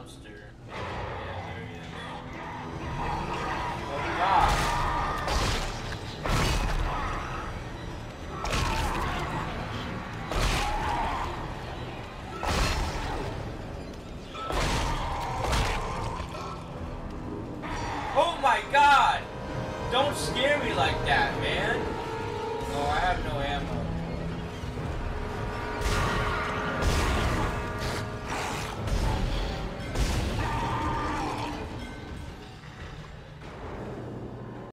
monster. Yeah, there he is. Oh god. Oh my god! Don't scare me like that, man! Oh, I have no ammo.